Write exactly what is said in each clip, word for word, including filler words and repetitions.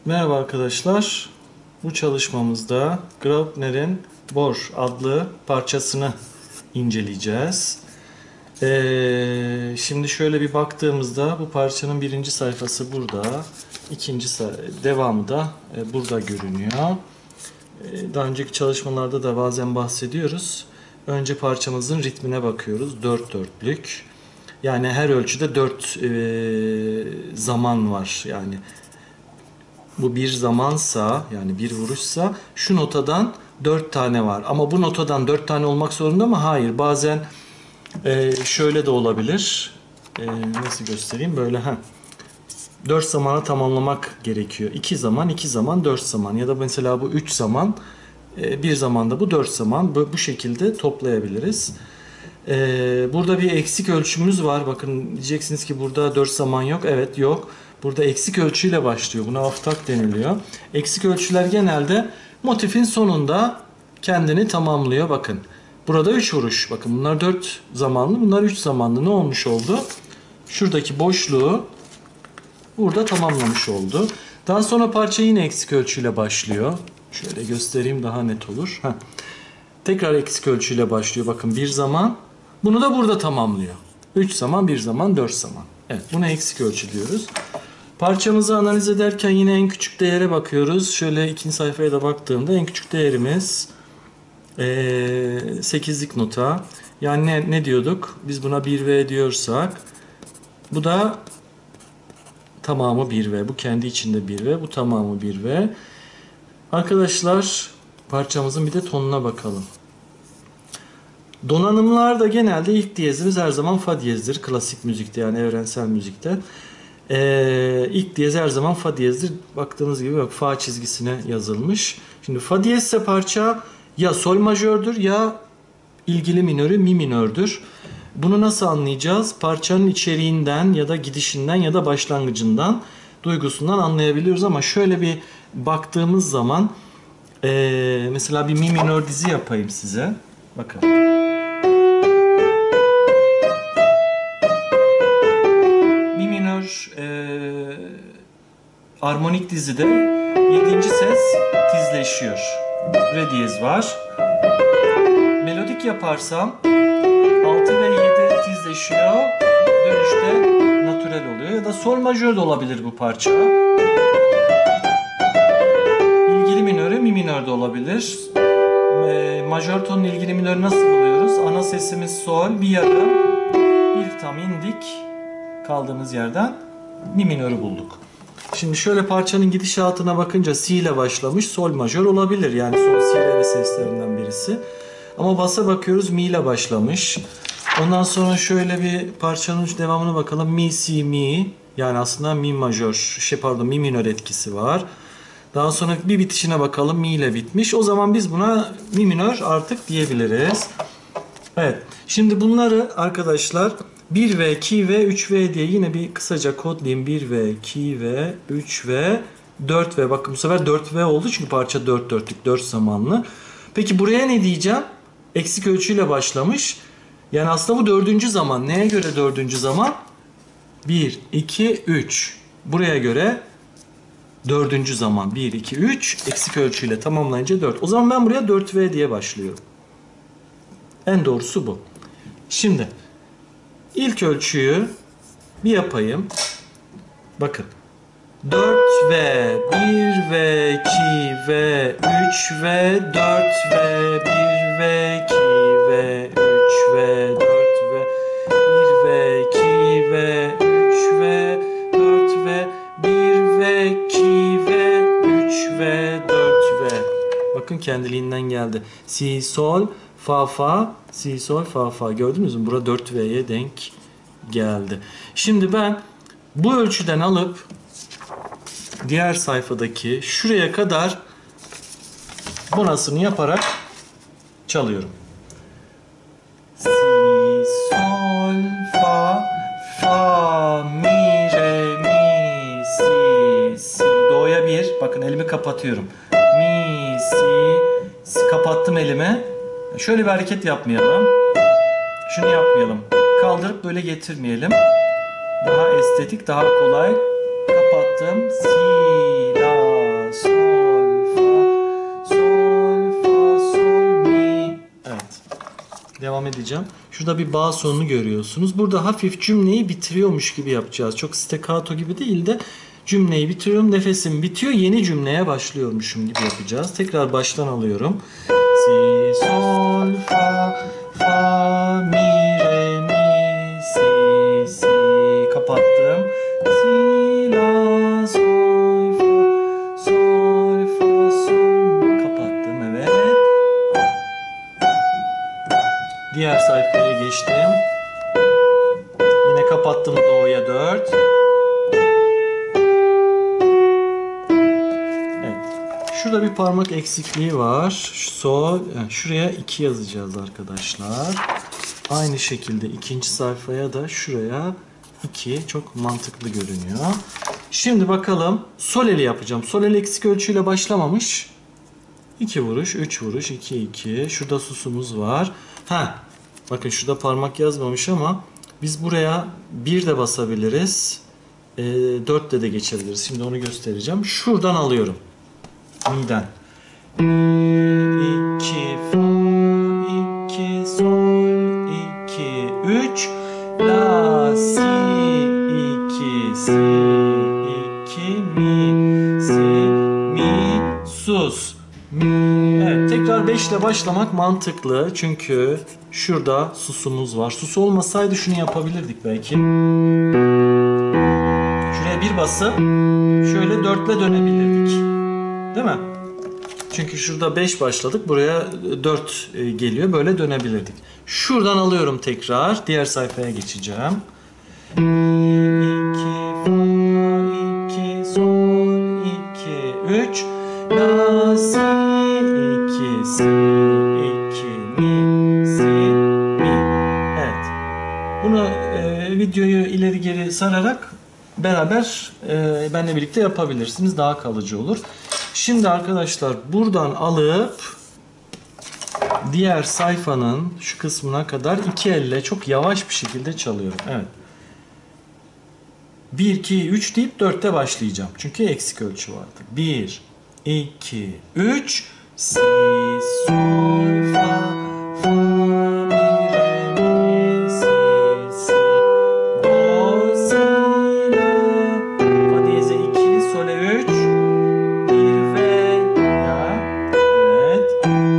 Merhaba arkadaşlar. Bu çalışmamızda Graupner'in Bor adlı parçasını inceleyeceğiz. Ee, şimdi şöyle bir baktığımızda bu parçanın birinci sayfası burada. İkinci devamı da e, burada görünüyor. E, daha önceki çalışmalarda da bazen bahsediyoruz. Önce parçamızın ritmine bakıyoruz. Dört dörtlük. Yani her ölçüde dört e, zaman var. Yani bu bir zamansa, yani bir vuruşsa şu notadan dört tane var. Ama bu notadan dört tane olmak zorunda mı? Hayır. Bazen e, şöyle de olabilir. E, nasıl göstereyim? Böyle ha. dört zamanı tamamlamak gerekiyor. iki zaman, iki zaman, dört zaman. Ya da mesela bu üç zaman, e, bir zamanda bu dört zaman. Bu, bu şekilde toplayabiliriz. E, burada bir eksik ölçümüz var. Bakın diyeceksiniz ki burada dört zaman yok. Evet, yok. Burada eksik ölçüyle başlıyor. Buna haftak deniliyor. Eksik ölçüler genelde motifin sonunda kendini tamamlıyor. Bakın. Burada üç vuruş. Bakın bunlar dört zamanlı. Bunlar üç zamanlı. Ne olmuş oldu? Şuradaki boşluğu burada tamamlamış oldu. Daha sonra parça yine eksik ölçüyle başlıyor. Şöyle göstereyim, daha net olur. Heh. Tekrar eksik ölçüyle başlıyor. Bakın bir zaman. Bunu da burada tamamlıyor. üç zaman, bir zaman, dört zaman. Evet, buna eksik ölçü diyoruz. Parçamızı analiz ederken yine en küçük değere bakıyoruz. Şöyle ikinci sayfaya da baktığımda en küçük değerimiz sekizlik nota. Yani ne, ne diyorduk? Biz buna bir V diyorsak bu da tamamı bir V. Bu kendi içinde bir V. Bu tamamı bir V. Arkadaşlar parçamızın bir de tonuna bakalım. Donanımlarda genelde ilk diyezimiz her zaman fa diyezdir. Klasik müzikte, yani evrensel müzikte. Ee, ilk diyez her zaman fa diyezdir. Baktığınız gibi bak, fa çizgisine yazılmış. Şimdi fa diyezse parça ya sol majördür ya ilgili minörü mi minördür. Bunu nasıl anlayacağız? Parçanın içeriğinden ya da gidişinden ya da başlangıcından, duygusundan anlayabiliyoruz ama şöyle bir baktığımız zaman ee, mesela bir mi minör dizi yapayım size. Bakın. Mi minör ee, armonik dizide yedinci ses tizleşiyor. Re diyez var. Melodik yaparsam altı ve yedi tizleşiyor. Dönüşte natürel oluyor. Ya da sol majör de olabilir bu parça. İlgili minörü mi minör de olabilir. E, majör tonun ilgili minörü nasıl buluyoruz? Ana sesimiz sol, bir yarım, bir tam indik. Kaldığımız yerden mi minörü bulduk. Şimdi şöyle parçanın gidişatına bakınca si ile başlamış, sol majör olabilir. Yani sol si re seslerinden birisi. Ama basa bakıyoruz, mi ile başlamış. Ondan sonra şöyle bir parçanın devamına bakalım. Mi, si, mi. Yani aslında mi majör, şey pardon mi minör etkisi var. Daha sonra bir bitişine bakalım, mi ile bitmiş. O zaman biz buna mi minör artık diyebiliriz. Evet. Şimdi bunları arkadaşlar bir V, iki V, üç V diye yine bir kısaca kodlayayım. bir V, iki V, üç V, dört V. Bakın bu sefer dört V oldu çünkü parça dört dörtlük, dört zamanlı. Peki buraya ne diyeceğim? Eksik ölçüyle başlamış. Yani aslında bu dördüncü zaman. Neye göre dördüncü zaman? bir, iki, üç. Buraya göre dördüncü zaman. bir, iki, üç. Eksik ölçüyle tamamlayınca dört. O zaman ben buraya dört V diye başlıyorum. En doğrusu bu. Şimdi ilk ölçüyü bir yapayım. Bakın. dört V, bir V, iki V, üç V, dört V, bir V, iki V, üç V, dört V, bir V, iki V, üç V, dört V, bir V, iki V, üç V, dört V. Bakın kendiliğinden geldi. Si, sol, fa, fa, si, sol, fa, fa. Gördünüz mü? Burada dört V'ye denk geldi. Şimdi ben bu ölçüden alıp diğer sayfadaki şuraya kadar bonasını yaparak çalıyorum. Si, sol, fa, fa, mi, re, mi, si, si. Do'ya bir. Bakın elimi kapatıyorum. Mi, si, si. Kapattım elimi. Şöyle bir hareket yapmayalım. Şunu yapmayalım. Kaldırıp böyle getirmeyelim. Daha estetik, daha kolay. Kapattım. Si, la, Devam edeceğim. Şurada bir bağ sonunu görüyorsunuz. Burada hafif cümleyi bitiriyormuş gibi yapacağız. Çok staccato gibi değil de cümleyi bitiriyorum. Nefesim bitiyor. Yeni cümleye başlıyormuşum gibi yapacağız. Tekrar baştan alıyorum. Si, sol, fa, fa, mi, re, mi, si, si. Kapattım. Si, la, sol, fa, sol, fa, sol. Kapattım. Evet. Diğer sayfaya geçtim. Yine kapattım do'ya dört. Evet. Şurada bir parmak eksikliği var. Sol, yani şuraya iki yazacağız arkadaşlar. Aynı şekilde ikinci sayfaya da şuraya iki. Çok mantıklı görünüyor. Şimdi bakalım sol eli yapacağım. Sol el eksik ölçüyle başlamamış. iki vuruş, üç vuruş, iki iki. Şurada susumuz var. Ha, bakın şurada parmak yazmamış ama biz buraya bir de basabiliriz. E, dörtle de geçebiliriz. Şimdi onu göstereceğim. Şuradan alıyorum. Mi'den. iki, fa, iki, sol, iki, üç, la, si, iki, si, iki, mi, si, mi, sus. Evet, tekrar beş ile başlamak mantıklı. Çünkü şurada susumuz var. Sus olmasaydı şunu yapabilirdik belki. Şuraya bir basıp şöyle dörtle dönebilirdik. Değil mi? Çünkü şurada beş başladık. Buraya dört geliyor. Böyle dönebilirdik. Şuradan alıyorum tekrar. Diğer sayfaya geçeceğim. iki, fa, iki, sol, iki, üç, la, si, iki, si, iki, mi, si, mi. Evet. Bunu e, videoyu ileri geri sararak beraber e, benimle birlikte yapabilirsiniz. Daha kalıcı olur. Şimdi arkadaşlar buradan alıp diğer sayfanın şu kısmına kadar iki elle çok yavaş bir şekilde çalıyorum. Evet. bir, iki, üç deyip dörtte başlayacağım. Çünkü eksik ölçü vardı. bir, iki, üç, si, sol, fa, fa, mi, re, mi, si, si, do, si, la, fa diyeze iki, sole üç, bir ve la, evet,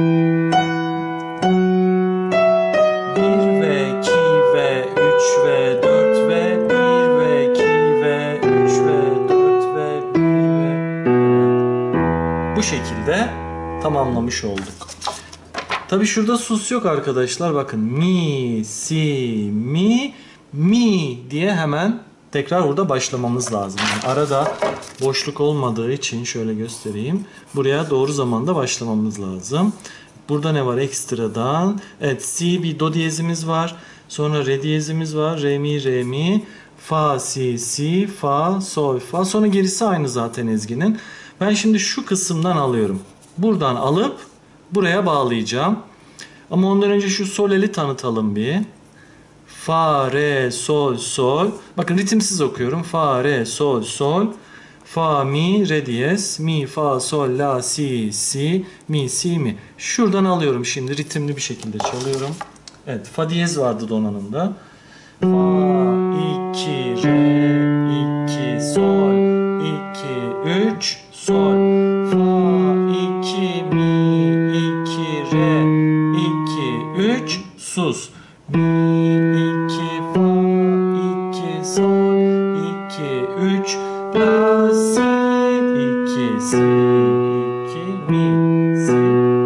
bir ve, iki ve, üç ve, dört ve, bir ve, iki ve, üç ve, dört ve, bir ve, bu şekilde tamamlamış olduk. Tabi şurada sus yok arkadaşlar. Bakın mi, si, mi, mi diye hemen tekrar burada başlamamız lazım. Yani arada boşluk olmadığı için şöyle göstereyim. Buraya doğru zamanda başlamamız lazım. Burada ne var ekstradan? Evet, si, bir do diyezimiz var. Sonra re diyezimiz var. Re mi, re mi, fa, si, si, fa, sol, fa. Sonra gerisi aynı zaten ezginin. Ben şimdi şu kısımdan alıyorum. Buradan alıp buraya bağlayacağım. Ama ondan önce şu sol eli tanıtalım bir. Fa, re, sol, sol. Bakın ritimsiz okuyorum. Fa, re, sol, sol. Fa, mi, re diyez. Mi, fa, sol, la, si, si. Mi, si, mi. Şuradan alıyorum şimdi. Ritimli bir şekilde çalıyorum. Evet. Fa diyez vardı donanımda. Fa, iki, re, iki, sol, iki, üç, sol. Fa, iki, mi, iki, re, iki, üç, sus. Mi, iki, fa, iki, sol, iki, üç, la, si, iki, si, iki, mi, si.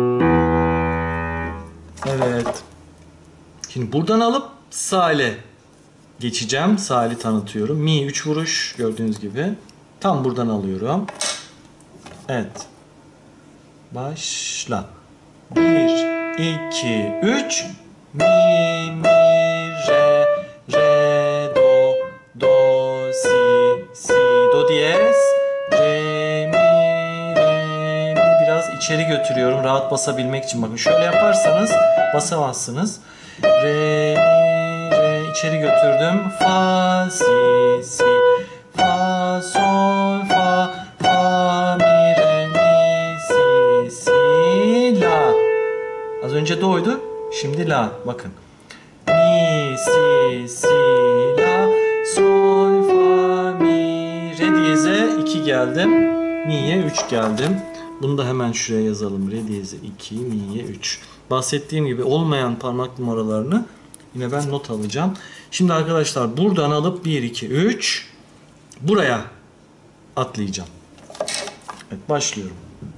Evet. Şimdi buradan alıp sağ ele geçeceğim. Sağ eli tanıtıyorum. Mi üç vuruş gördüğünüz gibi. Tam buradan alıyorum. Evet. Başla. bir, iki, üç. Mi, mi, re, re, do, do, si, si, do diyez. Re, mi, re, mi. Biraz içeri götürüyorum rahat basabilmek için. Bakın şöyle yaparsanız basamazsınız. Re, mi, re, içeri götürdüm. Fa, si, si, fa, sol, fa, fa, mi, re, mi, si, si, la. Az önce do'ydu. Şimdi la. Bakın. Mi, si, si, la, sol, fa, mi, re diyeze iki geldim. Mi'ye üç geldim. Bunu da hemen şuraya yazalım. Re diyeze iki, mi'ye üç. Bahsettiğim gibi olmayan parmak numaralarını yine ben not alacağım. Şimdi arkadaşlar buradan alıp bir, iki, üç buraya atlayacağım. Evet, başlıyorum.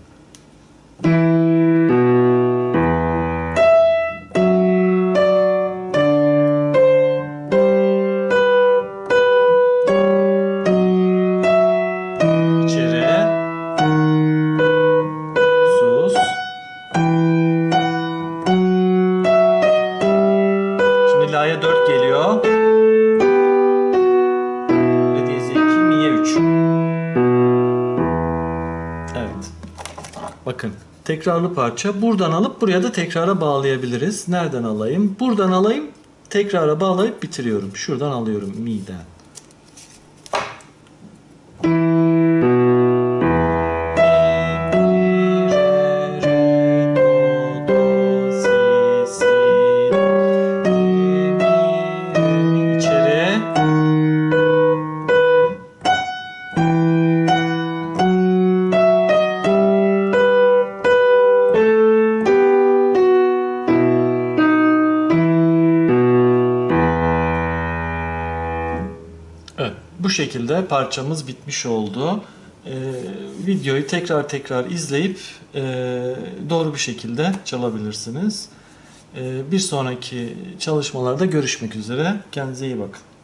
La'ya dört geliyor. Re diyeze iki, mi'ye üç. Evet. Bakın tekrarlı parça. Buradan alıp buraya da tekrara bağlayabiliriz. Nereden alayım? Buradan alayım. Tekrara bağlayıp bitiriyorum. Şuradan alıyorum mi'den. Evet, bu şekilde parçamız bitmiş oldu. Ee, videoyu tekrar tekrar izleyip e, doğru bir şekilde çalabilirsiniz. Ee, bir sonraki çalışmalarda görüşmek üzere. Kendinize iyi bakın.